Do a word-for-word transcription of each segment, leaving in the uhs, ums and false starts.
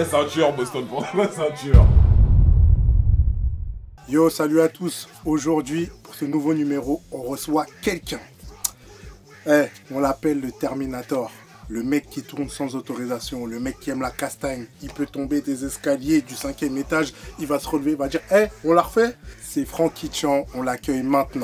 Eh, ceinture, Boston pour la ceinture. Yo, salut à tous. Aujourd'hui, pour ce nouveau numéro, on reçoit quelqu'un. Eh, on l'appelle le Terminator. Le mec qui tourne sans autorisation, le mec qui aime la castagne. Il peut tomber des escaliers du cinquième étage, il va se relever, il va dire « Eh, on l'a refait ?» C'est Franky Chan, on l'accueille maintenant.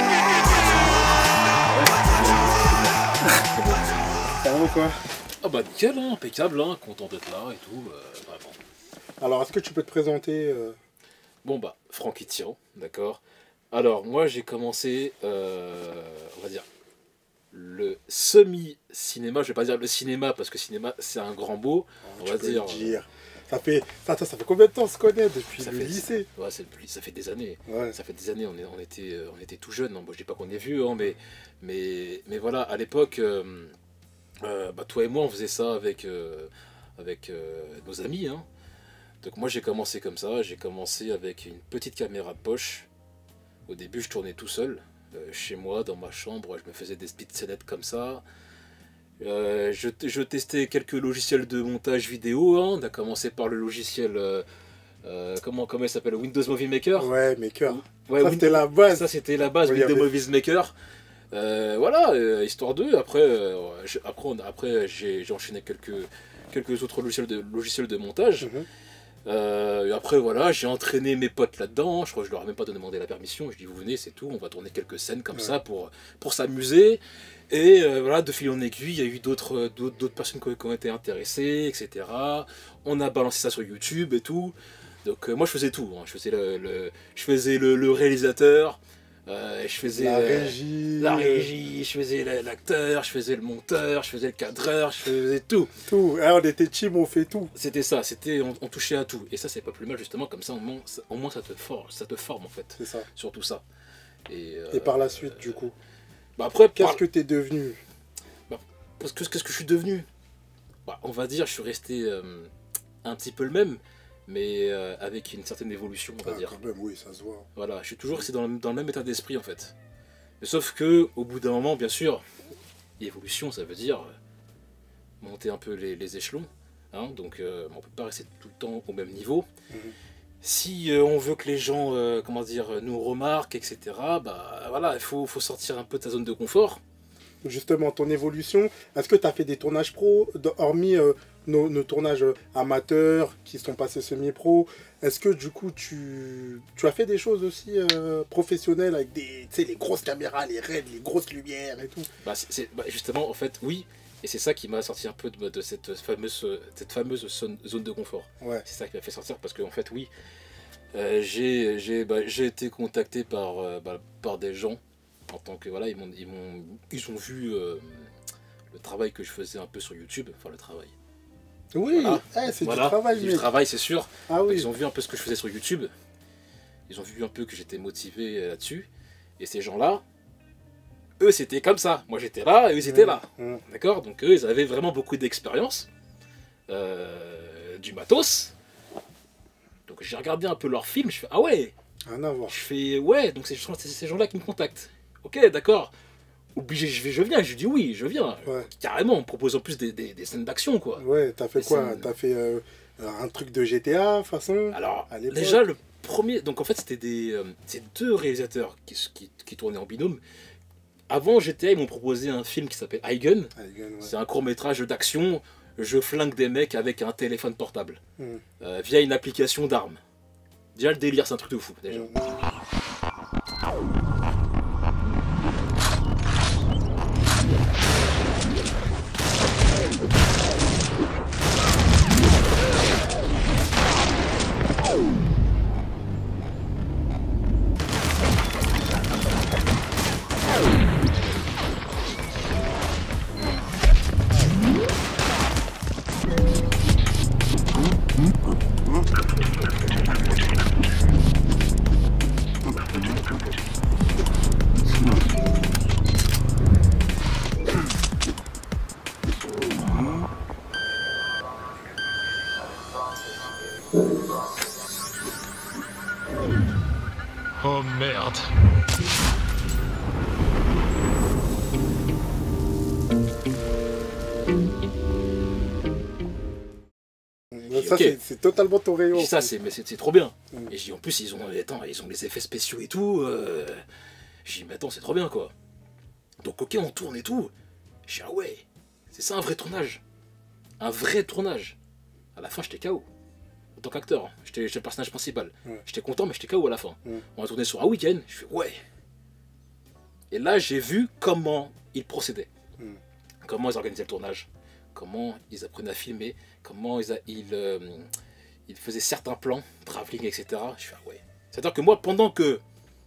Ça va ou quoi? Ah bah nickel, hein, impeccable, hein, content d'être là et tout, euh, vraiment. Alors, est-ce que tu peux te présenter euh... Bon bah, Franky Chan, d'accord. Alors, moi j'ai commencé, euh, on va dire, le semi-cinéma, je vais pas dire le cinéma, parce que cinéma c'est un grand mot, oh, on tu va peux dire... Le dire. Ça fait, ça, ça, ça fait combien de temps on se connaît depuis ça le fait, lycée? Ouais, c'est ça fait des années. Ouais. Ça fait des années, on, est, on, était, on était tout jeunes. Bon, je dis pas qu'on est vieux, hein, mais, mais, mais voilà, à l'époque, euh, euh, bah, toi et moi, on faisait ça avec, euh, avec euh, nos amis. Hein. Donc moi, j'ai commencé comme ça. J'ai commencé avec une petite caméra de poche. Au début, je tournais tout seul, euh, chez moi, dans ma chambre. Je me faisais des speed scénettes comme ça. Euh, je, je testais quelques logiciels de montage vidéo. Hein. On a commencé par le logiciel, euh, euh, comment, comment il s'appelle, Windows Movie Maker. Ouais, Maker. Ouais, ça c'était la base. Ça c'était la base, ouais, Windows avait... Movie Maker. Euh, voilà, euh, histoire d'eux. Après, euh, je, après, on, après j'ai enchaîné quelques, quelques autres logiciels de, logiciels de montage. Mm-hmm. Euh, et après voilà, j'ai entraîné mes potes là-dedans. Je crois que je leur ai même pas demandé la permission. Je dis vous venez, c'est tout. On va tourner quelques scènes comme ouais. ça pour, pour s'amuser. Et euh, voilà, de fil en aiguille, il y a eu d'autres d'autres personnes qui ont été intéressées, et cetera. On a balancé ça sur YouTube et tout. Donc euh, moi je faisais tout. Hein. Je faisais le, le je faisais le, le réalisateur, euh, je faisais la euh, régie, la régie, je faisais l'acteur, je faisais le monteur, je faisais le cadreur, je faisais tout. Tout. Ah, on était team, on fait tout. C'était ça. C'était on, on touchait à tout. Et ça c'est pas plus mal justement. Comme ça au moins ça, au moins ça te forme, ça te forme en fait. C'est ça. Sur tout ça. Et, euh, et par la suite euh, du coup. Bah après, qu'est-ce par... que tu es devenu? Bah, parce que qu'est-ce que je suis devenu? Bah, on va dire, je suis resté euh, un petit peu le même, mais euh, avec une certaine évolution, on va ah, dire. Quand même, oui, ça se voit. Voilà, je suis toujours resté dans le, dans le même état d'esprit en fait. Mais sauf que, au bout d'un moment, bien sûr, évolution, ça veut dire monter un peu les, les échelons. Hein, donc, euh, on peut pas rester tout le temps au même niveau. Mm-hmm. Si euh, on veut que les gens, euh, comment dire, nous remarquent, et cetera, bah voilà, il faut, faut sortir un peu de ta zone de confort. Justement, ton évolution, est-ce que tu as fait des tournages pro, hormis euh, nos, nos tournages amateurs qui sont passés semi-pro, est-ce que du coup tu, tu as fait des choses aussi euh, professionnelles avec des, tu sais, les grosses caméras, les raids, les grosses lumières et tout? Bah, c'est, c'est, bah justement, en fait, oui. Et c'est ça qui m'a sorti un peu de, de cette fameuse, cette fameuse zone de confort. Ouais. C'est ça qui m'a fait sortir parce qu'en en fait, oui, euh, j'ai j'ai bah, été contacté par, euh, bah, par des gens en tant que voilà, ils m'ont ils m'ont ils ont vu euh, le travail que je faisais un peu sur YouTube, enfin le travail. Oui, voilà. eh, c'est voilà. du travail. Du travail, c'est sûr. Ah oui. Ils ont vu un peu ce que je faisais sur YouTube. Ils ont vu un peu que j'étais motivé là-dessus. Et ces gens-là, eux c'était comme ça, moi j'étais là et eux ils étaient là, mmh. D'accord. Donc eux ils avaient vraiment beaucoup d'expérience, euh, du matos. Donc j'ai regardé un peu leurs films, je fais ah ouais, rien à voir. Je fais ouais, donc c'est ces gens-là qui me contactent. Ok, d'accord, obligé, je, vais, je viens, je dis oui, je viens, ouais. Carrément, on me propose en plus des, des, des scènes d'action quoi. Ouais, t'as fait des quoi scènes... T'as fait euh, un truc de G T A façon? Alors déjà le premier, donc en fait c'était des, euh, c'est deux réalisateurs qui, qui, qui tournaient en binôme. Avant G T A, ils m'ont proposé un film qui s'appelle Eigen. Ouais. C'est un court-métrage d'action. Je flingue des mecs avec un téléphone portable. Mm. Euh, via une application d'armes. Déjà, le délire, c'est un truc de fou, déjà. Mm. Oh merde. ça ok. c'est- c'est totalement ton rayon. Je dis ça, c'est mais c'est c'est trop bien. Mm. Et je dis en plus ils ont attends, ils ont les effets spéciaux et tout. Euh... Je dis mais attends c'est trop bien quoi. Donc ok on tourne et tout. Je dis ah ouais, c'est ça un vrai tournage, un vrai tournage. À la fin j'étais K O en tant qu'acteur. Hein. J'étais j'étais le personnage principal. Ouais. J'étais content mais j'étais K O à la fin. Mm. On a tourné sur un week-end. Je fais ouais. Et là j'ai vu comment ils procédaient, Mm. comment ils organisaient le tournage, comment ils apprenaient à filmer, comment ils, a- ils, euh, ils faisaient certains plans, travelling, et cetera. Je fais ah ouais. C'est-à-dire que moi, pendant que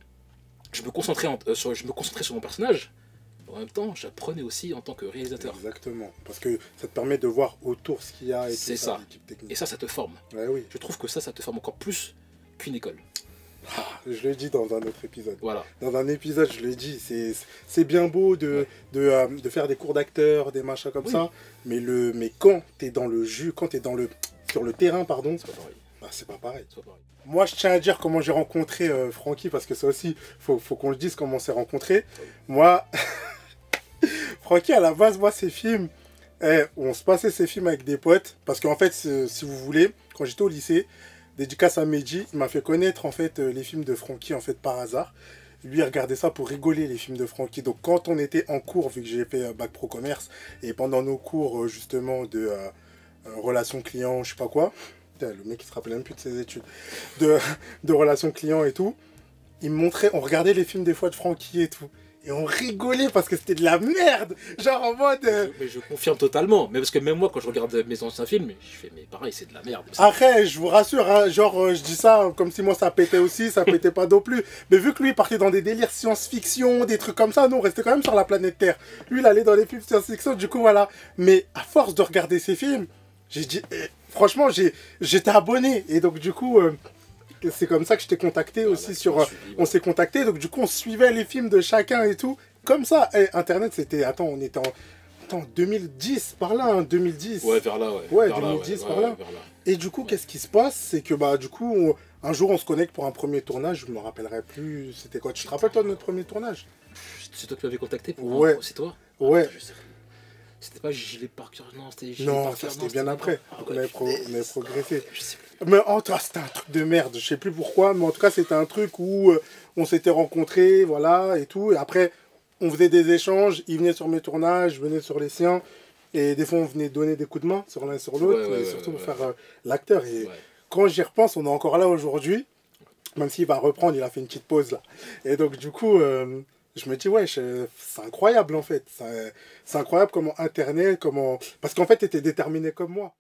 je me concentrais, en- euh, sur, je me concentrais sur mon personnage, en même temps, j'apprenais aussi en tant que réalisateur. Exactement. Parce que ça te permet de voir autour ce qu'il y a et C'est tout ça. l'équipe technique. Et ça, ça te forme. Ouais, oui. Je trouve que ça, ça te forme encore plus qu'une école. Je l'ai dit dans un autre épisode. Voilà. Dans un épisode, je l'ai dit, c'est c'est bien beau de, Ouais. de, euh, de faire des cours d'acteurs, des machins comme Oui. ça, mais, le, mais quand t'es dans le jus, quand t'es dans le, sur le terrain, pardon, C'est pas pareil. bah, c'est pas pareil. C'est pas pareil. Moi, je tiens à dire comment j'ai rencontré euh, Francky, parce que ça aussi, faut, faut qu'on le dise comment on s'est rencontrés. Moi, Francky, à la base, moi, ces films, eh, on se passait ces films avec des potes, parce qu'en fait, c'est- si vous voulez, quand j'étais au lycée, dédicace à Mehdi, il m'a fait connaître en fait euh, les films de Francky en fait par hasard. Lui, il regardait ça pour rigoler, les films de Francky. Donc, quand on était en cours, vu que j'ai fait euh, bac pro commerce, et pendant nos cours euh, justement de euh, euh, relations clients, je sais pas quoi, putain, le mec il se rappelle même plus de ses études, de, de relations clients et tout, il me montrait, on regardait les films des fois de Francky et tout. Et on rigolait parce que c'était de la merde. Genre en mode. euh, Je- mais je confirme totalement. Mais parce que même moi, quand je regarde mes anciens films, je fais mais pareil, c'est de la merde. Après, je vous rassure, hein, genre, euh, je dis ça comme si moi ça pétait aussi, ça pétait pas non plus. Mais vu que lui il partait dans des délires science-fiction, des trucs comme ça, nous on restait quand même sur la planète Terre. Lui il allait dans les films science-fiction, du coup voilà. Mais à force de regarder ces films, j'ai dit, eh, franchement, j'ai, j'étais abonné. Et donc du coup, euh, c'est comme ça que je t'ai contacté Voilà, aussi je sur. me euh, suis dit, on voilà. s'est contacté, donc du coup on suivait les films de chacun et tout. Comme ça, Eh, Internet c'était. Attends, on était en. Attends, deux mille dix, par là, hein, deux mille dix. Ouais, vers là, ouais. Ouais, Vers là, deux mille dix, ouais, par ouais, là. vers là. Et du coup, qu'est-ce qui se passe? C'est que bah du coup, on- un jour on se connecte pour un premier tournage, je me rappellerai plus, c'était quoi? Tu te rappelles toi de notre premier tournage? C'est toi qui m'avais contacté pour Ouais. C'est toi Ouais. Je sais plus. C'était pas Gilet Parker, non, c'était Gilet Non, Parker. ça c'était bien non, après. Ah Donc, ouais, on, avait pro- putain, on avait progressé. Je sais plus. Mais en tout cas, c'était un truc de merde, je sais plus pourquoi, mais en tout cas c'était un truc où euh, on s'était rencontrés, voilà, et tout. Et après, on faisait des échanges, il venait sur mes tournages, je venais sur les siens. Et des fois, on venait donner des coups de main sur l'un sur l'autre, Ouais, ouais, et ouais, surtout ouais, pour ouais. faire euh, l'acteur. Et Ouais. quand j'y repense, on est encore là aujourd'hui, même s'il va reprendre, il a fait une petite pause là. Et donc, du coup, euh, je me dis, ouais, je- c'est incroyable en fait. C'est c'est incroyable comment Internet, comment. Parce qu'en fait, tu étais déterminé comme moi.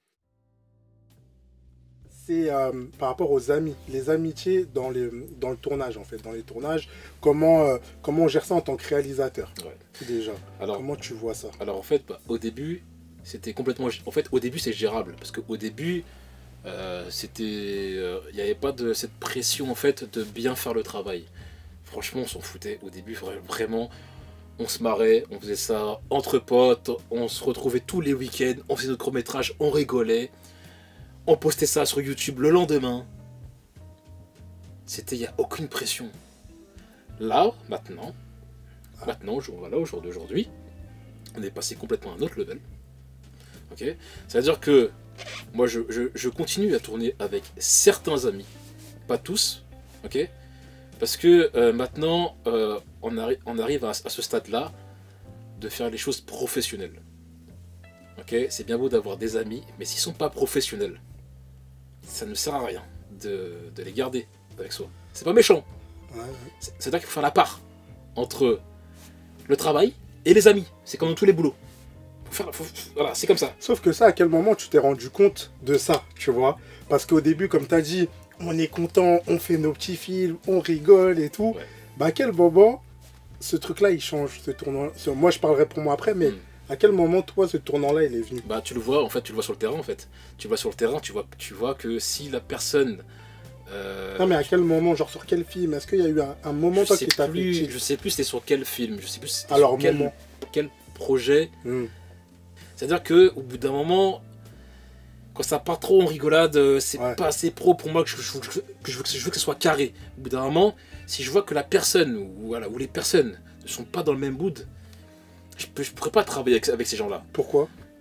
C'est euh, par rapport aux amis, les amitiés dans, les, dans le tournage en fait, dans les tournages, comment, euh, comment on gère ça en tant que réalisateur Ouais. déjà. Alors, Comment tu vois ça? alors en fait, bah, au début, c'était complètement. En fait, au début, c'est gérable parce qu'au début, euh, c'était, euh, il n'y avait pas de cette pression en fait de bien faire le travail. Franchement, on s'en foutait. Au début, vra- vraiment, on se marrait, on faisait ça entre potes, on se retrouvait tous les week-ends, on faisait notre court métrage, on rigolait, on postait ça sur YouTube le lendemain. C'était, il n'y a aucune pression. Là, maintenant, maintenant, au jour, voilà, au jour d'aujourd'hui, on est passé complètement à un autre level. Ok. C'est-à-dire que moi, je, je, je continue à tourner avec certains amis, pas tous, ok. Parce que euh, maintenant, euh, on, arri- on arrive à, à ce stade-là de faire les choses professionnelles. Ok. C'est bien beau d'avoir des amis, mais s'ils sont pas professionnels, ça ne sert à rien de, de les garder avec soi. C'est pas méchant. Ouais, ouais. C'est- C'est-à-dire qu'il faut faire la part entre le travail et les amis. C'est comme dans tous les boulots. Faut faire, faut- voilà, c'est comme ça. Sauf que ça, à quel moment tu t'es rendu compte de ça, tu vois? Parce qu'au début, comme tu as dit, on est content, on fait nos petits films, on rigole et tout. Ouais. Bah à quel moment ce truc-là, il change, ce tournant ce- Moi, je parlerai pour moi après, mais Mm. à quel moment, toi, ce tournant-là, il est venu? Bah tu le vois, en fait, tu le vois sur le terrain, en fait. Tu le vois sur le terrain, tu vois, tu vois que si la personne... euh, Non, mais à quel moment, genre sur quel film? Est-ce qu'il y a eu un, un moment, je toi, sais qui t'a fait plus, tilt? je sais plus c'était sur quel film, je sais plus c'était Alors, sur quel, moment. quel projet. Mm. C'est-à-dire que au bout d'un moment, quand ça part trop en rigolade, euh, c'est Ouais. pas assez pro pour moi que je, je- que je veux que, je veux que ce soit carré. Au bout d'un moment, si je vois que la personne ou, voilà, ou les personnes ne sont pas dans le même mood, je ne pourrais pas travailler avec, avec ces gens-là. Pourquoi?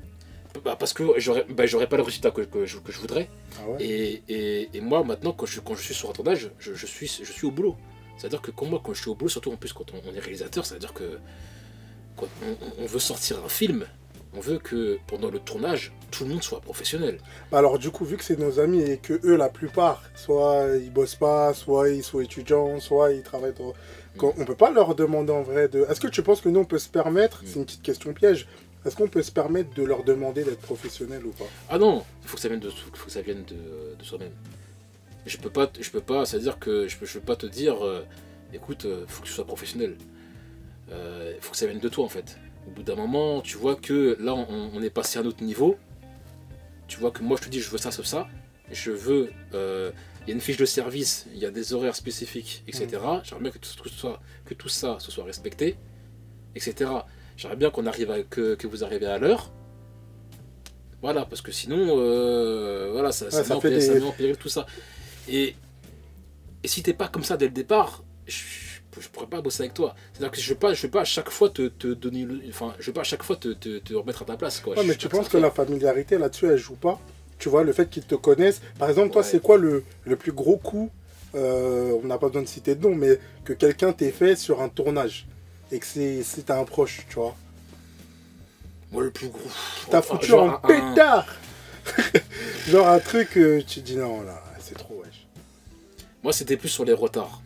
Bah, parce que j'aurais bah, j'aurais pas le résultat que, que, je, que je voudrais. Ah ouais. Et, et, et moi, maintenant, quand je, quand je suis sur un tournage, je, je, suis, je suis au boulot. C'est-à-dire que quand moi, quand je suis au boulot, surtout en plus quand on, on est réalisateur, c'est-à-dire que quand on, on veut sortir un film, on veut que pendant le tournage, tout le monde soit professionnel. Bah alors du coup, vu que c'est nos amis et que eux, la plupart, soit ils bossent pas, soit ils sont étudiants, soit ils travaillent dans... Quand, on peut pas leur demander en vrai de... Est-ce que tu penses que nous, on peut se permettre, c'est une petite question piège, est-ce qu'on peut se permettre de leur demander d'être professionnel ou pas? Ah non, il faut que ça vienne de, faut que ça vienne de, de soi-même. Je peux pas, je peux pas, c'est-à-dire que je peux, je peux pas te dire, euh, écoute, il euh, faut que tu sois professionnel. Il euh, faut que ça vienne de toi en fait. Au bout d'un moment, tu vois que là, on, on est passé à un autre niveau. Tu vois que moi, je te dis, je veux ça, ça, ça. Je veux, il euh, y a une fiche de service, il y a des horaires spécifiques, et cetera. Mmh. J'aimerais bien que tout, tout, soit, que tout ça se soit respecté, et cetera. J'aimerais bien qu'on arrive à, que, que vous arrivez à l'heure. Voilà, parce que sinon, euh, voilà, ça, ouais, ça, ça, met en péril, des... ça met en péril tout ça. Et, et si t'es pas comme ça dès le départ, je, je pourrais pas bosser avec toi. C'est-à-dire que je vais pas, je vais pas à chaque fois te, te donner, enfin, je vais pas à chaque fois te, te, te remettre à ta place, quoi. Ouais, mais tu penses que la familiarité là-dessus, elle joue pas? Tu vois, le fait qu'ils te connaissent. Par exemple, toi, ouais. c'est quoi le, le plus gros coup, euh, on n'a pas besoin de citer de nom, mais que quelqu'un t'ait fait sur un tournage et que c'est t'as un proche, tu vois? Moi, le plus gros. T'as enfin, foutu un un pétard. Genre un truc, euh, tu te dis non, là, c'est trop, wesh. Moi, c'était plus sur les retards.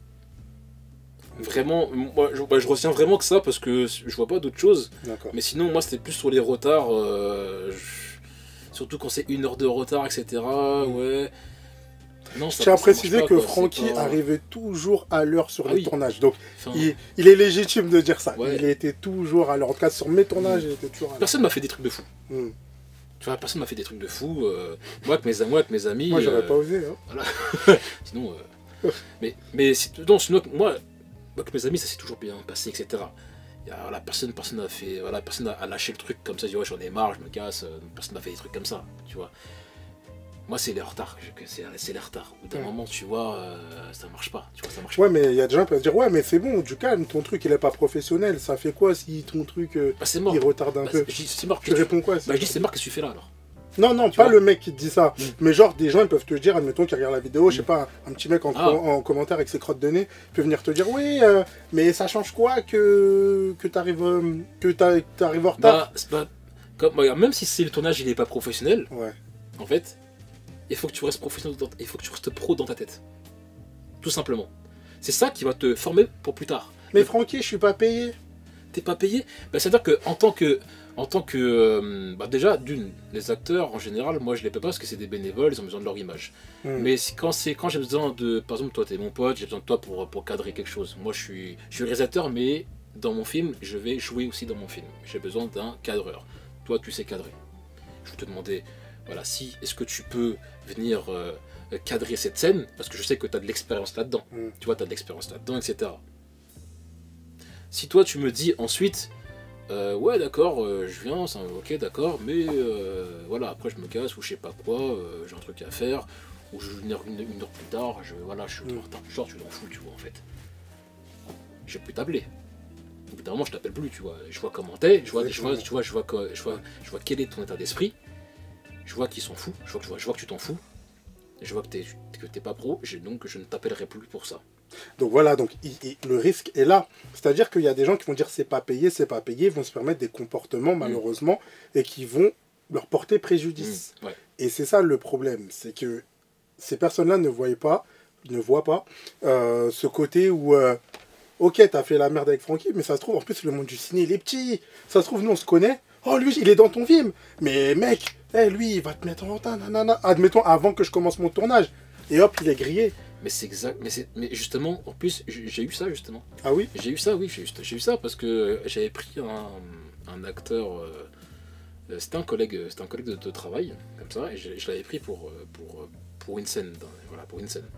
Vraiment, moi, je, bah, je retiens vraiment que ça parce que je vois pas d'autre chose. Mais sinon, moi, c'était plus sur les retards. Euh, je... Surtout quand c'est une heure de retard, et cetera. Mmh. Ouais. Non, je tiens à préciser pas, que Francky pas... arrivait toujours à l'heure sur ah, les oui. tournages. Donc, enfin... il, il est légitime de dire ça. Ouais. Il était toujours à l'heure. En tout cas, sur mes tournages, mmh. il était toujours à l'heure. Personne m'a fait des trucs de fou. Mmh. Tu vois, personne m'a fait des trucs de fou. Euh, moi, avec mes, moi, avec mes amis. Moi, j'aurais euh, pas osé. Hein. Voilà. Sinon. Euh... mais, mais non, sinon, moi, avec mes amis, ça s'est toujours bien passé, et cetera. Il y a, voilà, personne, personne a fait, voilà, personne a lâché le truc comme ça. Dit ouais, j'en ai marre, je me casse. Personne n'a fait des trucs comme ça, tu vois. Moi, c'est les retards, c'est les retards. Au bout d'un mmh. moment, tu vois, euh, ça marche pas. Tu vois, ça marche ouais, pas. mais il y a des gens qui peuvent dire ouais, mais c'est bon, du calme, ton truc il est pas professionnel. Ça fait quoi si ton truc euh, bah, mort. il retarde un bah, peu? C'est mort. Tu réponds quoi? Bah, je dis c'est mort, qu'est-ce que tu fais là alors? Non, non, tu pas vois le mec qui te dit ça. Mmh. Mais genre, des gens, ils peuvent te dire, admettons, qui regarde la vidéo, mmh. je sais pas, un, un petit mec en, ah. com en commentaire avec ses crottes de nez, peut venir te dire, oui, euh, mais ça change quoi que, que t'arrives euh, que t'arrives en retard? Bah, pas... Comme, bah, même si c'est le tournage, il est pas professionnel, ouais. en fait, il faut que tu restes professionnel, dans... il faut que tu restes pro dans ta tête. Tout simplement. C'est ça qui va te former pour plus tard. Mais le... Francky, je suis pas payé. T'es pas payé? Bah, c'est-à-dire qu'en tant que... En tant que... Euh, bah déjà, d'une, les acteurs, en général, moi je les paie pas parce que c'est des bénévoles, ils ont besoin de leur image. Mmh. Mais quand, quand j'ai besoin de... Par exemple, toi, t'es mon pote, j'ai besoin de toi pour, pour cadrer quelque chose. Moi, je suis, je suis réalisateur, mais dans mon film, je vais jouer aussi dans mon film. J'ai besoin d'un cadreur. Toi, tu sais cadrer. Je vais te demander, voilà, si, est-ce que tu peux venir euh, cadrer cette scène? Parce que je sais que tu as de l'expérience là-dedans. Mmh. Tu vois, tu as de l'expérience là-dedans, et cetera. Si toi, tu me dis ensuite... Euh, ouais d'accord, euh, je viens, ok d'accord, mais euh, voilà, après je me casse ou je sais pas quoi, euh, j'ai un truc à faire, ou je vais venir une, une heure plus tard, je, voilà, je suis en retard, genre tu t'en fous, tu vois en fait. Je vais plus t'appeler. Au bout d'un moment je t'appelle plus, tu vois, je vois comment t'es, je vois, je vois, tu vois, je vois, je vois, je vois quel est ton état d'esprit, je vois qu'ils s'en fout, je vois, je vois, je vois que tu t'en fous, je vois que t'es que t'es pas pro, donc je ne t'appellerai plus pour ça. Donc voilà, donc il, il, le risque est là. C'est-à-dire qu'il y a des gens qui vont dire c'est pas payé, c'est pas payé, vont se permettre des comportements malheureusement mmh. et qui vont leur porter préjudice. Mmh, ouais. Et c'est ça le problème, c'est que ces personnes-là ne voient pas, ne voient pas euh, ce côté où euh, ok, t'as fait la merde avec Francky, mais ça se trouve en plus le monde du ciné il est petit. Ça se trouve nous on se connaît. Oh lui il est dans ton film, mais mec, hey, lui il va te mettre en retard, nanana. Admettons avant que je commence mon tournage. Et hop il est grillé. Mais c'est exact, mais, mais justement, en plus, j'ai eu ça justement. Ah oui? J'ai eu ça, oui, j'ai eu ça parce que j'avais pris un, un acteur, euh, c'était un collègue, c'était un collègue de, de travail, comme ça, et je, je l'avais pris pour, pour, pour une scène, dans, voilà, pour une scène.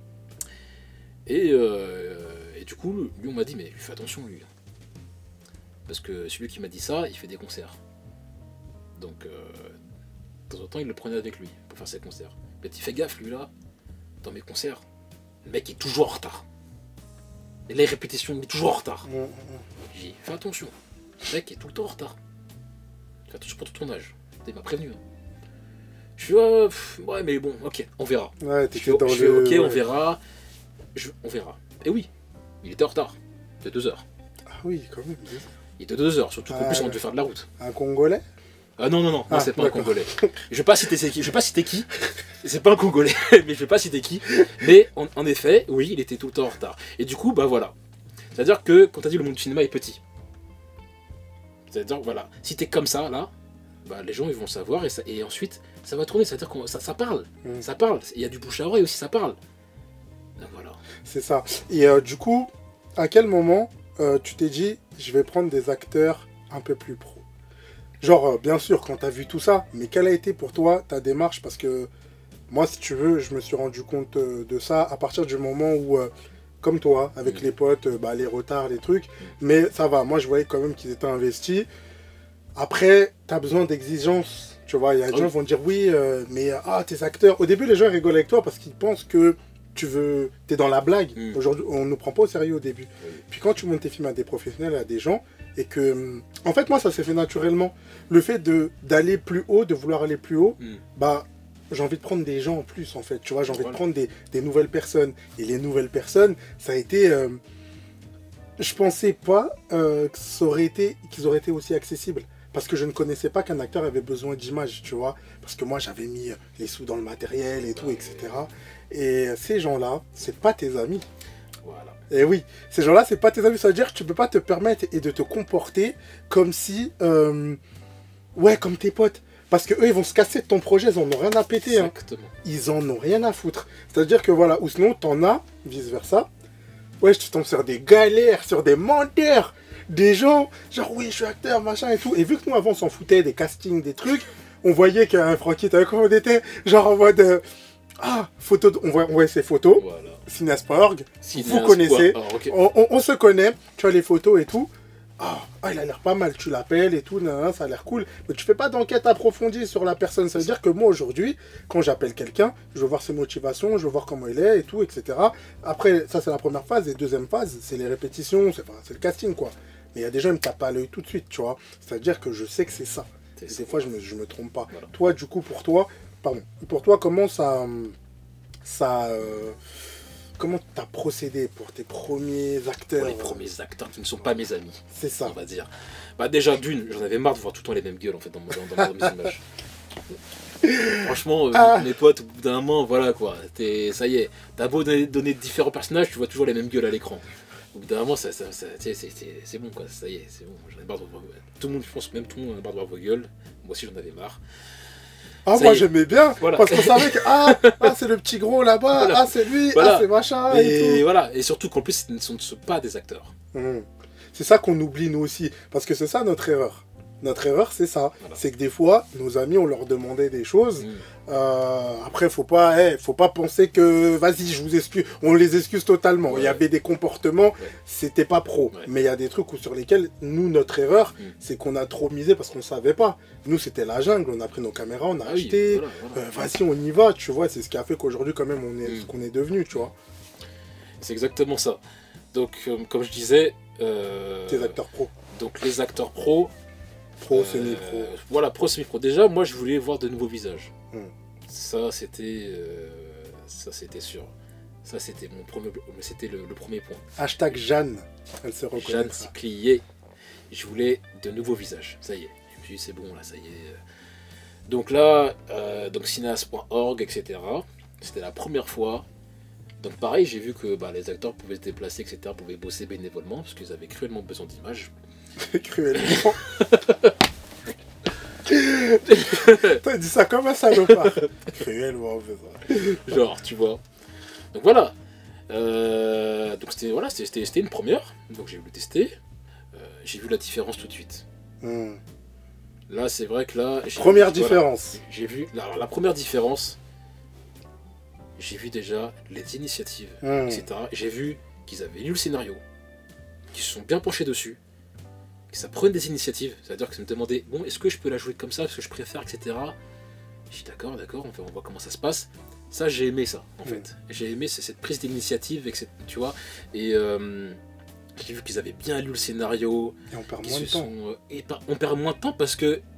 Et, euh, et du coup, lui on m'a dit, mais fais attention lui. Parce que celui qui m'a dit ça, il fait des concerts. Donc, euh, de temps en temps, il le prenait avec lui pour faire ses concerts. Mais tu fais gaffe, lui là. Dans mes concerts, le mec est toujours en retard. Et les répétitions, il est toujours en retard. Mmh, mmh. J'ai dit, fais attention, le mec est tout le temps en retard. Fais attention pour ton tournage. il m'a prévenu. Hein. Je suis, euh, pff, ouais, mais bon, ok, on verra. Ouais, Je fais, dans je fais, le... ok, ouais. on verra. Je, on verra. Et oui, il était en retard. De deux heures. Ah oui, quand même. Il était de deux heures, surtout qu'en Ah, plus, on ouais. devait faire de la route. Un Congolais? Ah non, non, non, non Ah, c'est pas un d'accord. Congolais. Je vais pas citer c'est qui. Je vais pas citer qui. C'est pas un Congolais, mais je vais pas citer qui. Mais en, en effet, oui, il était tout le temps en retard. Et du coup, bah voilà. C'est-à-dire que, quand t'as dit le monde du cinéma est petit. C'est-à-dire, voilà, si t'es comme ça, là, bah les gens ils vont savoir et, ça, et ensuite ça va tourner. C'est-à-dire que ça, ça parle. Mm. Ça parle. Il y a du bouche à oreille aussi, ça parle. Donc voilà. C'est ça. Et euh, du coup, à quel moment euh, tu t'es dit, je vais prendre des acteurs un peu plus pro? Genre, euh, bien sûr, quand tu as vu tout ça, mais quelle a été pour toi ta démarche? Parce que moi, si tu veux, je me suis rendu compte euh, de ça à partir du moment où, euh, comme toi, avec Mm. les potes, euh, bah, les retards, les trucs, mais ça va, moi je voyais quand même qu'ils étaient investis. Après, tu as besoin d'exigences, tu vois, il y a des Ah gens oui. qui vont dire oui, euh, mais ah, tes acteurs. Au début, les gens rigolent avec toi parce qu'ils pensent que tu veux, t'es dans la blague. Mm. Aujourd'hui, on ne nous prend pas au sérieux au début. Oui. Puis quand tu montes tes films à des professionnels, à des gens, et que, hum, en fait, moi, ça s'est fait naturellement. Le fait de d'aller plus haut, de vouloir aller plus haut, Mm. bah, j'ai envie de prendre des gens en plus, en fait. Tu vois, j'ai envie Voilà. de prendre des, des nouvelles personnes. Et les nouvelles personnes, ça a été. Euh, je pensais pas euh, que ça aurait été, qu'ils auraient été aussi accessibles. Parce que je ne connaissais pas qu'un acteur avait besoin d'images, tu vois. Parce que moi, j'avais mis les sous dans le matériel et tout, et cetera. Et ces gens-là, c'est pas tes amis. Voilà. Et oui, ces gens-là, c'est pas tes amis. Ça veut dire que tu peux pas te permettre et de te comporter comme si... euh, ouais, comme tes potes. Parce que eux, ils vont se casser de ton projet, ils en ont rien à péter. Hein. Exactement. Ils en ont rien à foutre. C'est-à-dire que voilà, ou sinon, t'en as, vice-versa. Ouais, tu tombes sur des galères, sur des menteurs. Des gens, genre oui, je suis acteur, machin et tout. Et vu que nous, avant, on s'en foutait des castings, des trucs, on voyait qu'un Francky, t'avais comment on était, genre en mode... euh, ah, photo de- on voit, on voit ses photos, Voilà. cinéas point org, Cinéas. vous connaissez, Alors, ok. on, on- on se connaît, tu as les photos et tout. Ah, ah, il a l'air pas mal, tu l'appelles et tout, nan, nan, ça a l'air cool. Mais tu fais pas d'enquête approfondie sur la personne. Ça veut dire que moi, aujourd'hui, quand j'appelle quelqu'un, je veux voir ses motivations, je veux voir comment il est et tout, et cetera. Après, ça, c'est la première phase. Et deuxième phase, c'est les répétitions, c'est enfin, c'est le casting, quoi. Mais il y a des gens qui me tapent à l'œil tout de suite, tu vois. C'est-à-dire que je sais que c'est ça. C'est Et ça. des fois, je me, je me trompe pas. Voilà. Toi, du coup, pour toi, pardon, pour toi, comment ça... ça euh, comment t'as procédé pour tes premiers acteurs? Pour les premiers acteurs qui ne sont pas mes amis, C'est ça. on va dire. Bah déjà d'une, j'en avais marre de voir tout le temps les mêmes gueules en fait dans, dans, dans, dans mes images. Franchement, euh, Ah. mes potes, au bout d'un moment, voilà quoi, t'es, ça y est, t'as beau donner, donner différents personnages, tu vois toujours les mêmes gueules à l'écran. Au bout d'un moment, ça, ça, ça, c'est, c'est, c'est, c'est bon quoi, ça y est, c'est bon, j'en ai marre de voir. Tout le monde, je pense même tout le monde en a marre de voir vos gueules. Moi aussi j'en avais marre. Ah, Ça moi y est. j'aimais bien, Voilà. parce qu'on savait que ah, ah c'est le petit gros là-bas, Voilà. ah c'est lui, Voilà. ah c'est machin et Et tout. voilà, et surtout qu'en plus, ce ne sont pas des acteurs. Mhm. C'est ça qu'on oublie nous aussi, parce que c'est ça notre erreur. Notre erreur c'est ça, Voilà. c'est que des fois nos amis on leur demandait des choses. Mm. Euh, après faut pas, eh, faut pas penser que vas-y je vous excuse, on les excuse totalement. Ouais. Il y avait des comportements, Ouais. c'était pas pro, Ouais. mais il y a des trucs où, sur lesquels nous notre erreur, Mm. c'est qu'on a trop misé parce qu'on savait pas. Nous c'était la jungle, on a pris nos caméras, on a Ah oui, acheté. voilà, voilà. Euh, vas-y, on y va, tu vois, c'est ce qui a fait qu'aujourd'hui, quand même, on est Mm. ce qu'on est devenu, tu vois. C'est exactement ça. Donc, euh, comme je disais, euh, Tes acteurs pro. donc les acteurs pro, Pro, euh, semi-pro. voilà, pro, semi-pro. Déjà, moi, je voulais voir de nouveaux visages. Mm. Ça, c'était, euh, ça, c'était sûr. Ça, c'était mon premier, c'était le, le premier point. Hashtag Jeanne, elle se reconnaît. Jeanne Siclier. Je voulais de nouveaux visages. Ça y est. Je me suis dit, c'est bon, là, ça y est. Donc là, euh, donc cinéas point org, et cetera. C'était la première fois. Donc pareil, j'ai vu que bah, les acteurs pouvaient se déplacer, et cetera, pouvaient bosser bénévolement, parce qu'ils avaient cruellement besoin d'images. Cruellement. T'as dit ça comme un salopard. Cruellement, on fait ça. Genre, tu vois. Donc voilà. Euh, donc c'était voilà, c'était- c'était c'était une première. Donc j'ai voulu tester. Euh, j'ai vu la différence tout de suite. Mm. Là, c'est vrai que là... j'ai- Première voilà, différence. j'ai vu... Alors, la première différence, j'ai vu déjà les initiatives, Mm. et cetera. J'ai vu qu'ils avaient lu le scénario, qu'ils se sont bien penchés dessus, que ça prenait des initiatives. C'est-à-dire qu'ils me demandaient, bon, est-ce que je peux la jouer comme ça, parce que je préfère, et cetera. J'ai dit, d'accord, d'accord, on va on voit comment ça se passe. Ça, j'ai aimé ça, en Mm. fait. J'ai aimé c'est cette prise d'initiative, et cetera, tu vois. Et euh, j'ai vu qu'ils avaient bien lu le scénario, Et on perd qu'ils moins de se temps. sont... euh, et pas- on perd moins de temps parce que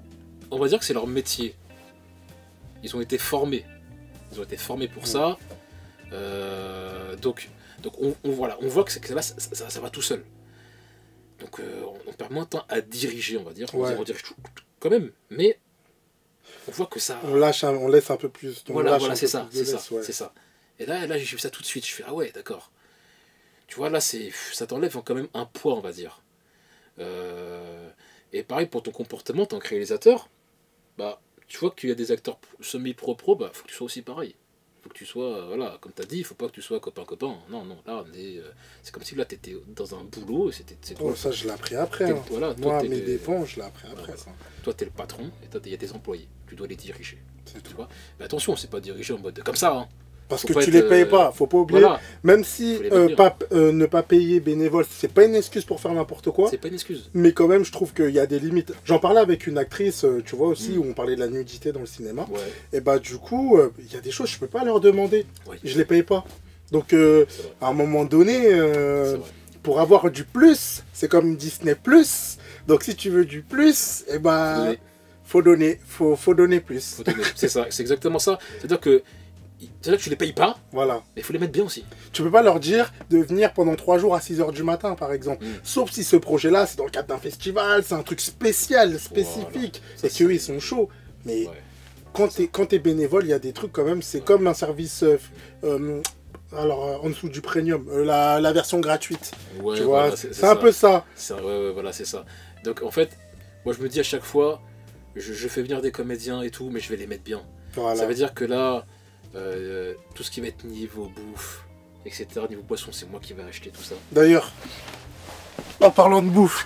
on va dire que c'est leur métier. Ils ont été formés. Ils ont été formés pour mmh. ça. Euh, donc, donc on, on, voilà, on voit que, que là, ça, ça, ça va tout seul. Donc, euh, on, on perd moins de temps à diriger, on va dire. Ouais. On, on dirige tout, quand même, mais on voit que ça. On lâche, un, on laisse un peu plus. Voilà, voilà, c'est ça, c'est ça, ouais. c'est ça. Et là, là, j'ai vu ça tout de suite. Je fais ah ouais, d'accord. Tu vois, là, c'est, ça t'enlève quand même un poids, on va dire. Euh, et pareil pour ton comportement, en tant que réalisateur, bah, tu vois qu'il y a des acteurs semi-pro-pro, bah, faut que tu sois aussi pareil. Faut que tu sois, euh, voilà, comme tu as dit, il faut pas que tu sois copain-copain. Non, non, là, on est, euh, c'est comme si là, tu étais dans un boulot. C'était, c'est oh, ça, je l'ai appris après. Hein. Voilà, moi, toi, mes dépenses, je l'ai appris après. Voilà. Ça. Toi, tu es le patron et il y a des employés. Tu dois les diriger. C'est tu vois. Mais attention, c'est pas diriger en mode de, comme ça. Hein. Parce faut que tu les payes euh, pas, faut pas oublier. Voilà. Même si euh, pas, euh, ne pas payer bénévole, c'est pas une excuse pour faire n'importe quoi. C'est pas une excuse. Mais quand même, je trouve qu'il y a des limites. J'en parlais avec une actrice, tu vois aussi, mm. où on parlait de la nudité dans le cinéma. Ouais. Et bah du coup, il euh, y a des choses je peux pas leur demander. Ouais. Je les paye pas. Donc euh, à un moment donné, euh, pour avoir du plus, c'est comme Disney plus. Donc si tu veux du plus, et bah oui. faut donner, faut, faut donner plus. Faut donner. C'est ça, c'est exactement ça. C'est-à-dire que c'est-à-dire que tu les payes pas, voilà. mais il faut les mettre bien aussi. Tu peux pas leur dire de venir pendant trois jours à six heures du matin, par exemple. Mm. Sauf si ce projet-là, c'est dans le cadre d'un festival, c'est un truc spécial, spécifique, voilà. et qu'eux, ils sont chauds. Mais ouais. quand tu es, quand t'es bénévole, il y a des trucs quand même, c'est ouais. comme un service... Euh, euh, alors, euh, en dessous du premium, euh, la, la version gratuite. Ouais, tu vois, voilà, c'est un peu ça. ça ouais, ouais, voilà, c'est ça. Donc, en fait, moi, je me dis à chaque fois, je, je fais venir des comédiens et tout, mais je vais les mettre bien. Voilà. Ça veut dire que là... Euh, tout ce qui va être niveau bouffe, et cetera, niveau poisson, c'est moi qui vais acheter tout ça. D'ailleurs, en parlant de bouffe,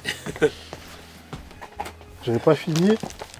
j'avais pas fini.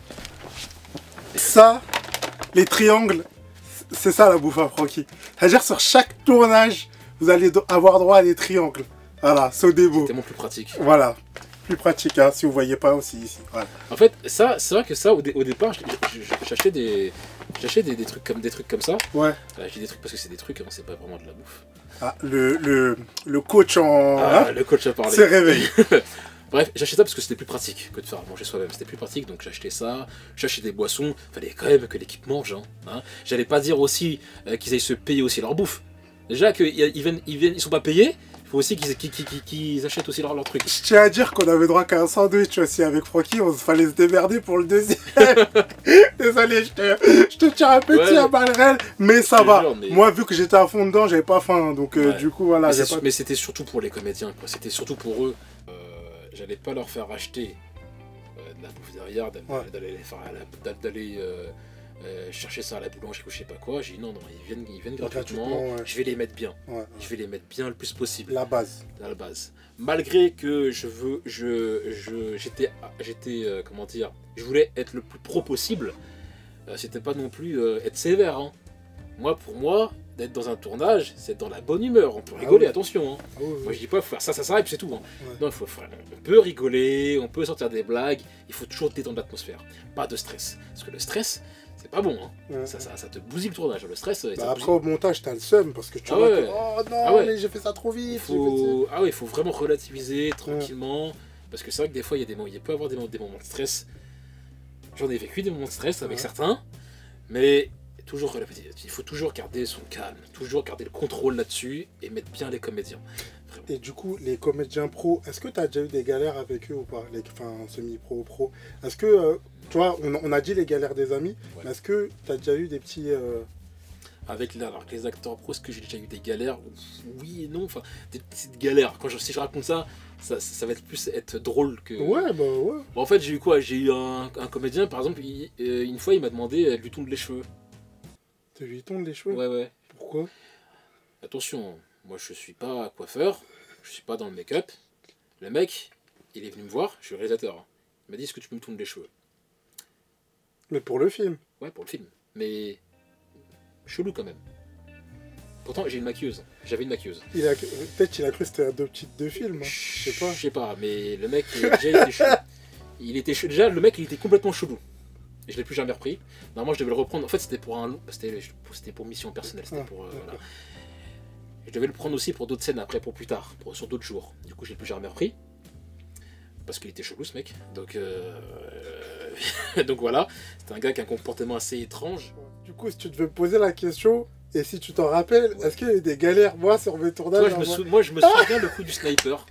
Ça, les triangles, c'est ça la bouffe à Francky. C'est-à-dire sur chaque tournage, vous allez avoir droit à des triangles. Voilà, c'est au début. C'est tellement plus pratique. Voilà, plus pratique, hein, si vous voyez pas aussi ici. Voilà. En fait, ça, c'est vrai que ça, au, dé au départ, j'achetais des... J'achète des, des, trucs comme, des trucs comme ça. Ouais. Euh, j'ai des trucs parce que c'est des trucs, hein, c'est pas vraiment de la bouffe. Ah, le, le, le coach en... Ah, hein, le coach a parlé. C'est réveillé. Bref, j'achetais ça parce que c'était plus pratique que de faire manger soi-même. C'était plus pratique, donc j'achetais ça. J'achetais des boissons. Fallait quand même que l'équipe mange. Hein, hein. J'allais pas dire aussi euh, qu'ils aillent se payer aussi leur bouffe. Déjà qu'ils viennent, ils viennent, ils sont pas payés. Faut aussi qu'ils qu qu qu qu achètent aussi leur, leur truc. Je tiens à dire qu'on avait droit qu'à un sandwich aussi avec Francky, on fallait se démerder pour le deuxième. Désolé, je te, je te tire un petit ouais, à balles réelles, mais ça va. Jure, mais... Moi, vu que j'étais à fond dedans, j'avais pas faim, donc euh, ouais. du coup, voilà. Mais, pas... mais c'était surtout pour les comédiens, quoi. C'était surtout pour eux. Euh, J'allais pas leur faire acheter euh, de la bouffe derrière, d'aller ouais. d'aller euh, Euh, chercher ça à la boulangerie ou je sais pas quoi. J'ai dit non, non, ils viennent, ils viennent gratuitement, gratuitement ouais. je vais les mettre bien. Ouais, ouais. Je vais les mettre bien le plus possible. La base. La base. Malgré que je veux, je, je, j'étais, j'étais, euh, comment dire, je voulais être le plus pro possible. Euh, C'était pas non plus euh, être sévère. Hein. Moi, pour moi, d'être dans un tournage, c'est dans la bonne humeur. On peut rigoler, ah oui. attention. Hein. Ah oui, oui. Moi, je dis pas, faut faire ça, ça, ça, et puis c'est tout. Hein. Ouais. Non, il faut faire, on peut rigoler, on peut sortir des blagues. Il faut toujours détendre l'atmosphère. Pas de stress. Parce que le stress, c'est pas bon, hein. Ouais. ça, ça, ça te bousille le tournage, le stress. Bah après au montage, t'as le seum parce que tu ah vois ouais. que, oh non, ah ouais. mais j'ai fait ça trop vite. Faut... Ah ouais, il faut vraiment relativiser tranquillement. Ouais. Parce que c'est vrai que des fois, il y a des moments, il peut y avoir des moments, des moments de stress. J'en ai vécu des moments de stress avec ouais. certains, mais toujours, il faut toujours garder son calme, toujours garder le contrôle là-dessus et mettre bien les comédiens. Vraiment. Et du coup, les comédiens pros, est-ce que tu as déjà eu des galères avec eux ou pas, les, enfin semi-pro ou pro? Est-ce que, euh, tu vois, on, on a dit les galères des amis, ouais. mais est-ce que tu as déjà eu des petits... Euh... Avec les, alors, les acteurs pros, est-ce que j'ai déjà eu des galères? Oui et non, enfin, des petites galères. Quand je, si je raconte ça, ça, ça va être plus être drôle que... Ouais, bah ouais. Bon, en fait, j'ai eu quoi? J'ai eu un, un comédien, par exemple, il, euh, une fois, il m'a demandé de lui tondre les cheveux. De lui tondre les cheveux? Ouais, ouais. Pourquoi? Attention, moi, je suis pas coiffeur, je suis pas dans le make-up. Le mec, il est venu me voir, je suis réalisateur. Il m'a dit, est-ce que tu peux me tondre les cheveux? Mais pour le film? Ouais, pour le film. Mais... chelou quand même. Pourtant j'ai une maquilleuse, j'avais une maquilleuse. Peut-être qu'il a cru que c'était un deux petites de film, hein. Je sais pas. Je sais pas, mais le mec déjà il était chelou. Il était chelou. Déjà le mec il était complètement chelou. Et je l'ai plus jamais repris. Normalement je devais le reprendre. En fait c'était pour un, c'était pour mission personnelle. C'était ah, pour. Euh, voilà. Je devais le prendre aussi pour d'autres scènes après, pour plus tard, pour, sur d'autres jours. Du coup je l'ai plus jamais repris. Parce qu'il était chelou ce mec. Donc euh, donc voilà, c'était un gars qui a un comportement assez étrange. Du coup, si tu devais me poser la question, et si tu t'en rappelles, ouais. Est-ce qu'il y a eu des galères, moi, sur mes tournages? Moi, je me, sou... moi, je me souviens le coup du sniper.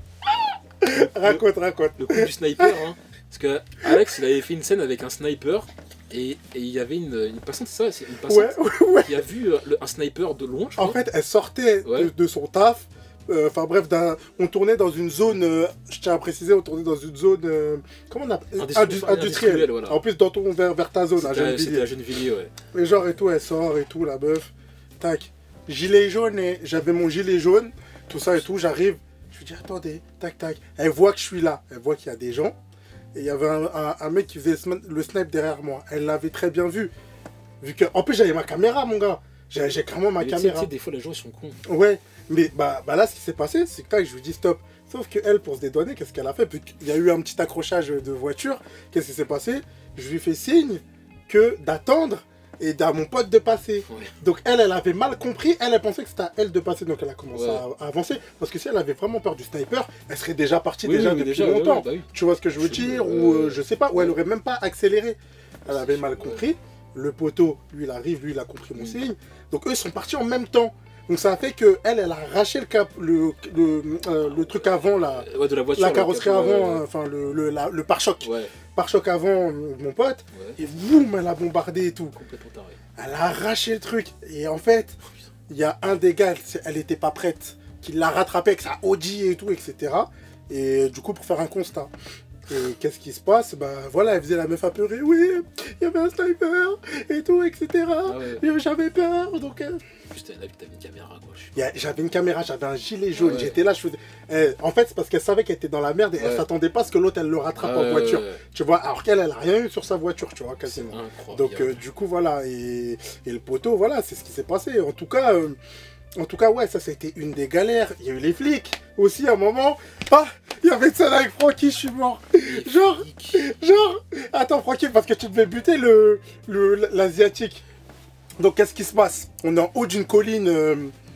Raconte, le... raconte. Le coup du sniper, hein. Parce que Alex, il avait fait une scène avec un sniper, et il y avait une, une passante, c'est ça, c'est une passante ouais, ouais, ouais. qui a vu euh, le, un sniper de loin, je crois. En fait, elle sortait ouais. de, de son taf. Enfin euh, bref, on tournait dans une zone, euh, je tiens à préciser, on tournait dans une zone, euh, comment on appelle, Industri industrielle. Voilà. En plus, dans ton, vers, vers ta zone, à Gennevilliers. C'était à Gennevilliers, ouais. Et genre et tout, elle sort et tout, la meuf. Tac. Gilet jaune, et j'avais mon gilet jaune, tout ça et tout, j'arrive. Je lui dis, attendez, tac, tac. Elle voit que je suis là, elle voit qu'il y a des gens. Et il y avait un, un, un mec qui faisait le snipe derrière moi. Elle l'avait très bien vu. Vu que, en plus, j'avais ma caméra, mon gars. J'ai clairement ma mais caméra. Tu sais, des fois, les gens, ils sont cons. Ouais. Mais bah, bah là, ce qui s'est passé, c'est que je lui dis stop. Sauf qu'elle, pour se dédouaner, qu'est-ce qu'elle a fait? Il y a eu un petit accrochage de voiture. Qu'est-ce qui s'est passé? Je lui fais signe que d'attendre et à mon pote de passer. Ouais. Donc elle, elle avait mal compris. Elle, elle pensait que c'était à elle de passer. Donc elle a commencé ouais. à, à avancer. Parce que si elle avait vraiment peur du sniper, elle serait déjà partie oui, déjà oui, depuis déjà, longtemps. Ouais, bah oui. Tu vois ce que je veux je dire? Euh... Ou euh, je sais pas. Ou elle aurait même pas accéléré. Elle avait mal compris. Ouais. Le poteau, lui, il arrive. Lui, il a compris mon mmh. signe. Donc eux, ils sont partis en même temps. Donc ça a fait que elle, elle a arraché le cap, le, le, euh, le truc avant, la, ouais, de la, voiture, la carrosserie la, avant, ouais, ouais. enfin le, le, la, le pare-choc. Ouais. Pare-choc avant euh, mon pote, ouais. Et boum, elle a bombardé et tout. Complètement taré. Elle a arraché le truc. Et en fait, il y a un des gars, elle n'était pas prête, qui l'a rattrapé avec sa Audi et tout, et cetera. Et du coup, pour faire un constat. Et qu'est-ce qui se passe? Bah voilà, elle faisait la meuf apeurée. Oui, il y avait un sniper et tout, et cetera. Ah ouais. J'avais peur, donc... Euh... Putain, là, t'avais une caméra, quoi. J'avais une caméra, j'avais un gilet jaune, ah ouais. J'étais là, je faisais... Eh, en fait, c'est parce qu'elle savait qu'elle était dans la merde et ouais. Elle s'attendait pas à ce que l'autre, elle le rattrape ah en ouais, voiture. Ouais, ouais. Tu vois, alors qu'elle, elle a rien eu sur sa voiture, tu vois, quasiment. Donc, euh, du coup, voilà. Et, et le poteau, voilà, c'est ce qui s'est passé. En tout cas... Euh... En tout cas, ouais, ça, c'était une des galères. Il y a eu les flics aussi à un moment. Ah, il y avait ça avec Francky, je suis mort. Genre, genre, attends, Francky, parce que tu devais buter le, le, l'asiatique. Donc, qu'est-ce qui se passe? On est en haut d'une colline, euh,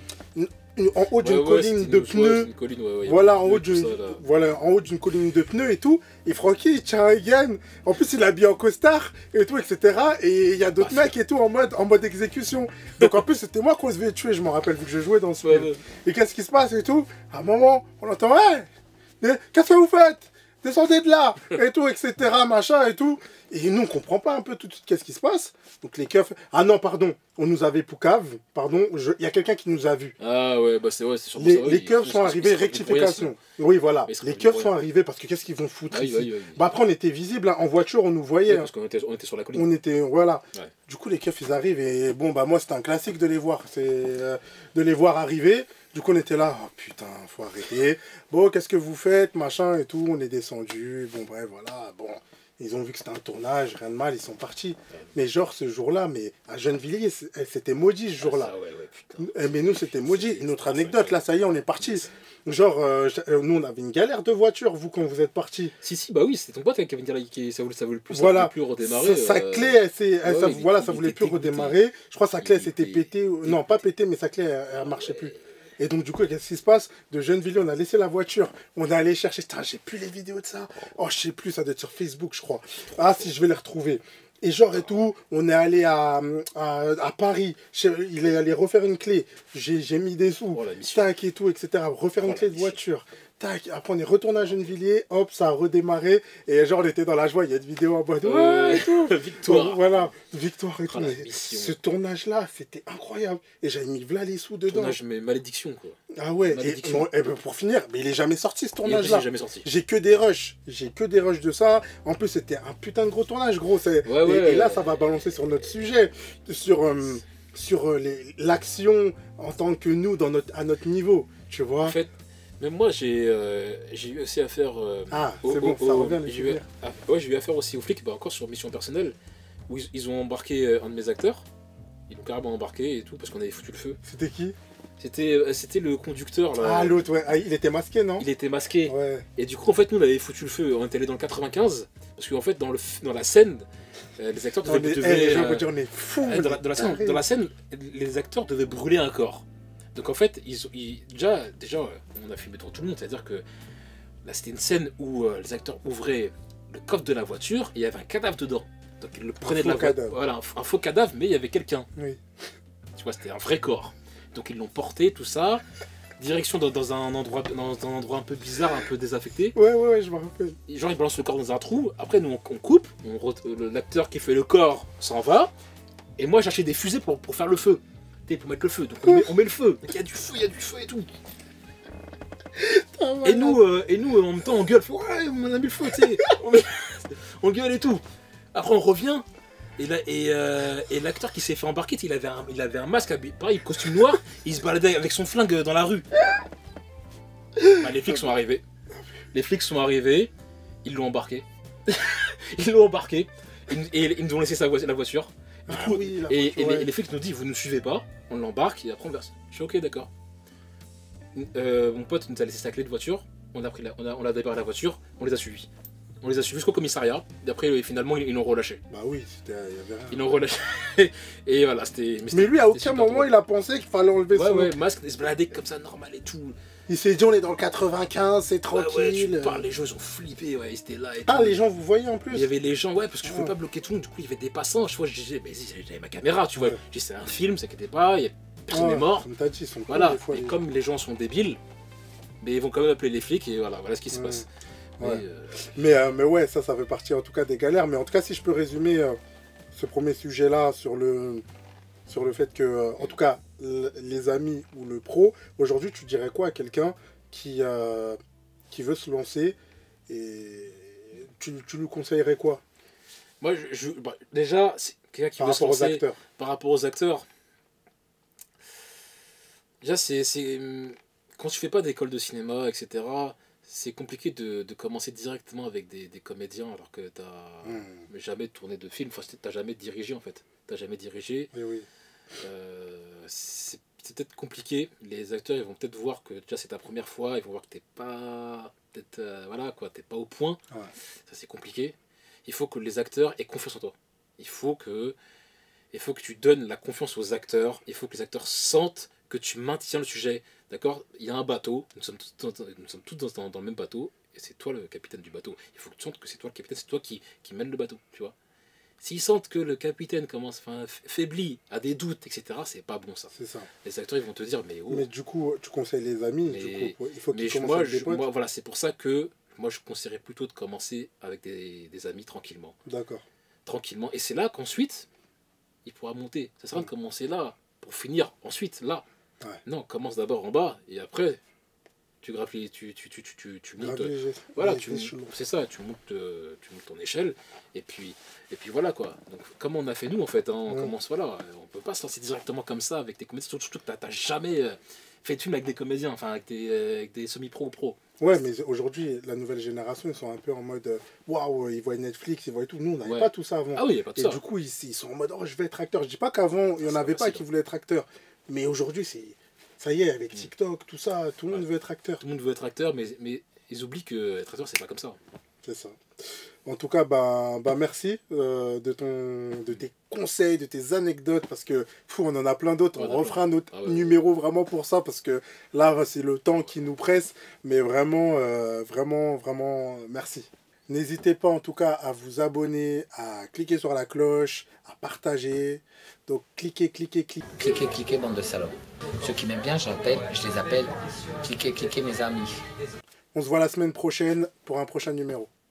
en haut d'une ouais, colline ouais, de pneus. Colline, ouais, ouais, voilà, en haut d'une, voilà, en haut d'une colline de pneus et tout. Et Francky, il tient un gun. En plus, il est habillé en costard et tout, et cetera. Et il y a d'autres ah, mecs et tout en mode, en mode exécution. Donc en plus, c'était moi qu'on se devait tuer, je m'en rappelle, vu que je jouais dans ce ouais, film. Ouais. Et qu'est-ce qui se passe et tout? À un moment, on entend, hey, qu'est-ce que vous faites? Descendez de là et tout, et cetera. Machin et tout. Et nous, on comprend pas un peu tout de suite qu'est-ce qui se passe. Donc les keufs... Ah non, pardon, on nous avait poucave, pardon, il y a quelqu'un qui nous a vus. Ah ouais, bah c'est ouais, c'est sûrement les, ça. Oui, les keufs sont arrivés, rectification. Oui, voilà, les keufs sont arrivés parce que qu'est-ce qu'ils vont foutre ah, ici oui, oui, oui. Bah après, on était visible, hein. En voiture, on nous voyait. Ouais, parce qu'on était, on était sur la colline. On était, voilà. Ouais. Du coup, les keufs, ils arrivent et bon, bah moi, c'était un classique de les voir. C'est euh, de les voir arriver. Du coup, on était là, oh putain, faut arrêter. Bon, qu'est-ce que vous faites, machin et tout. On est descendu. Bon, bref, voilà, bon. Ils ont vu que c'était un tournage, rien de mal, ils sont partis. Mais genre, ce jour-là, mais à Gennevilliers, c'était maudit ce jour-là. Ah, ouais, ouais, mais nous, c'était maudit. Une autre anecdote, là, ça y est, on est partis. Genre, euh, nous, on avait une galère de voiture, vous, quand vous êtes partis. Si, si, bah oui, c'était ton pote qui avait une galère, qui ça voulait, ça voulait plus, voilà. Ça voulait plus redémarrer. Sa, sa euh... clé, elle, elle, ouais, ça, ouais, voilà, ça voulait plus redémarrer. Je crois que sa clé, elle s'était pétée. Non, pas pétée, mais sa clé, elle, elle marchait plus. Et donc, du coup, qu'est-ce qui se passe? De Gennevilliers, on a laissé la voiture. On est allé chercher. J'ai plus les vidéos de ça. Oh, je sais plus, ça doit être sur Facebook, je crois. Ah, si, je vais les retrouver. Et genre et tout, on est allé à, à, à Paris. Il est allé refaire une clé. J'ai mis des sous. Oh, tac et tout, et cetera. Refaire une oh, clé de voiture. Tac, après on est retourné à Gennevilliers, hop, ça a redémarré, et genre on était dans la joie, il y a une vidéo en mode ouais, et tout. Victoire. Donc, voilà, victoire et tout. Oh, ce tournage-là, c'était incroyable. Et j'avais mis là les sous dedans. Tournage, mais malédiction quoi. Ah ouais, et, bon, et ben pour finir, mais il est jamais sorti ce tournage-là. jamais sorti. J'ai que des rushs, j'ai que des rushs de ça. En plus, c'était un putain de gros tournage, gros. Ouais, et, ouais, et là, ça va balancer sur notre sujet, sur, euh, sur euh, l'action en tant que nous, dans notre, à notre niveau, tu vois. En fait, même moi, j'ai euh, eu aussi affaire. Euh, ah, c'est bon, au, ça revient les j'ai eu, ah, ouais, j'ai eu affaire aussi aux flics, bah, encore sur mission personnelle, où ils, ils ont embarqué un de mes acteurs. Ils l'ont carrément embarqué et tout, parce qu'on avait foutu le feu. C'était qui? C'était c'était le conducteur là. Ah, l'autre, ouais. Ah, il était masqué, non? Il était masqué. Ouais. Et du coup, en fait, nous, on avait foutu le feu. On était allé dans le quatre-vingt-quinze. Parce qu'en fait, dans, le, dans la scène, euh, les acteurs devaient. On est, devaient hey, euh, dire, on est fous. Euh, dans, la, dans, la scène, dans la scène, les acteurs devaient brûler un corps. Donc en fait, ils, ils, déjà, déjà, on a filmé devant tout le monde. C'est-à-dire que là, c'était une scène où euh, les acteurs ouvraient le coffre de la voiture et il y avait un cadavre dedans. Donc il le prenait Un de la faux voiture. cadavre. Voilà, un, un faux cadavre, mais il y avait quelqu'un. Oui. Tu vois, c'était un vrai corps. Donc ils l'ont porté, tout ça. Direction dans, dans, un endroit, dans un endroit un peu bizarre, un peu désaffecté. Ouais, ouais, ouais, je me rappelle. Et genre, ils balancent le corps dans un trou. Après, nous, on, on coupe. On re- l'acteur qui fait le corps s'en va. Et moi, j'achète des fusées pour, pour faire le feu. Tu sais, pour mettre le feu. Donc on met, on met le feu. Il y a du feu, il y a du feu et tout. Et nous, euh, et nous, en même temps, on gueule. Ouais, on a mis le feu, tu sais. on, met- on gueule et tout. Après, on revient. Et, là, et, euh, et l'acteur qui s'est fait embarquer, il avait un, il avait un masque, pareil, costume noir. Il se baladait avec son flingue dans la rue. Bah, les flics sont arrivés. Les flics sont arrivés. Ils l'ont embarqué. Ils l'ont embarqué. Ils, et ils nous ont laissé sa vo- la voiture. Du Ah coup, oui, la et, voiture, et ouais. les, les flics nous disent, vous ne nous suivez pas. On l'embarque et après on verse. Je suis ok, d'accord. Euh, mon pote nous a laissé sa clé de voiture. On a pris la, on a, on a débarré la voiture. On les a suivis. On les a suivis jusqu'au commissariat. Et après, euh, finalement, ils ils l'ont relâché. Bah oui, c'était, il y avait rien. Ils l'ont relâché. Et voilà, c'était. Mais c'était- lui, à c'était aucun super moment, drôle. il a pensé qu'il fallait enlever Ouais, son... ouais, masque, il se baladait comme ça, normal et tout. Il s'est dit, on est dans le quatre-vingt-quinze, c'est Ouais, ouais, tu tranquille. me parles, les gens, ils ont flippé, ouais, ils étaient là et Ah, tout. les gens, vous voyez en plus. Il y avait les gens, ouais, parce que je Ah. pouvais pas bloquer tout le monde, du coup, il y avait des passants. Je vois, je disais, mais si, j'avais ma caméra, tu vois. Ouais. Je dis, c'est un film, ça inquiétez pas, il y a... personne Ah, n'est mort. Comme t'as dit, ils sont cons, Voilà, des fois. et les comme les gens sont débiles, mais ils vont quand même appeler les flics et voilà, voilà ce qui se Ouais. passe. Ouais. Mais, euh, Mais, euh, mais ouais, ça, ça fait partie en tout cas des galères. Mais en tout cas, si je peux résumer euh, ce premier sujet-là sur le, sur le fait que, euh, en tout cas, l- les amis ou le pro, aujourd'hui, tu dirais quoi à quelqu'un qui, euh, qui veut se lancer et tu, tu lui conseillerais quoi moi, je, je- bah, déjà, c'est quelqu'un qui par veut se rapport aux lancer acteurs? par rapport aux acteurs. Déjà, c'est c'est- quand tu fais pas d'école de cinéma, et cetera, c'est compliqué de, de commencer directement avec des, des comédiens alors que tu Hmm. n'as jamais tourné de film, enfin, tu n'as jamais dirigé en fait. Tu n'as jamais dirigé. Oui, oui. Euh, c'est c'est peut-être compliqué. Les acteurs ils vont peut-être voir que déjà c'est ta première fois, ils vont voir que t'es pas peut-être euh, voilà quoi, t'es pas au point. Ouais. Ça c'est compliqué. Il faut que les acteurs aient confiance en toi. Il faut que il faut que tu donnes la confiance aux acteurs. Il faut que les acteurs sentent que tu maintiens le sujet. D'accord? Il y a un bateau. Nous sommes tous dans, nous sommes tous dans, dans le même bateau et c'est toi le capitaine du bateau. Il faut que tu sentes que c'est toi le capitaine, c'est toi qui, qui mène le bateau. Tu vois? S'ils sentent que le capitaine commence, enfin, faiblit, a des doutes, et cetera, c'est pas bon ça. C'est ça. Les acteurs ils vont te dire mais oh. Mais du coup, tu conseilles les amis, Mais- du coup, il faut mais qu'ils je- commencent moi, avec des je- potes. moi, voilà, c'est pour ça que moi je conseillerais plutôt de commencer avec des, des amis tranquillement. D'accord. Tranquillement. Et c'est là qu'ensuite, il pourra monter. Ça sert à rien de commencer là, pour finir ensuite là. Ouais. Non, commence d'abord en bas, et après, tu graves les- tu, tu, tu, tu, tu, tu montes. Graver les- Voilà, les tu, échelons. c'est ça, tu montes, euh, tu montes ton échelle, et puis, et puis voilà quoi. Donc, comme on a fait nous en fait, hein, on Ouais. commence, voilà, on peut pas se lancer directement comme ça avec des comédiens, surtout que t'as t'as jamais euh, fait de film avec des comédiens, enfin avec des, euh, avec des semi-pro ou pro. Ouais, mais aujourd'hui, la nouvelle génération, ils sont un peu en mode euh, waouh, ils voient Netflix, ils voient tout. Nous, on n'avait Ouais. pas tout ça avant. Ah oui, y a pas de Et ça. du coup, ils, ils sont en mode oh, je vais être acteur. Je dis pas qu'avant, il n'y en C'est avait pas facile. qui voulaient être acteur. Mais aujourd'hui, c'est ça y est, avec TikTok, tout ça, tout le monde Ouais. veut être acteur. Tout le monde veut être acteur, mais, mais ils oublient que être acteur, c'est pas comme ça. C'est ça. En tout cas, bah, bah merci euh, de, ton, de tes conseils, de tes anecdotes, parce que fou, on en a plein d'autres. Ouais, On refera un autre Ah ouais. numéro vraiment pour ça, parce que là, c'est le temps qui nous presse. Mais vraiment, euh, vraiment, vraiment, merci. N'hésitez pas en tout cas à vous abonner, à cliquer sur la cloche, à partager. Donc cliquez, cliquez, cliquez. Cliquez, cliquez, bande de salauds. Ceux qui m'aiment bien, j'appelle, je les appelle. Cliquez, cliquez, mes amis. On se voit la semaine prochaine pour un prochain numéro.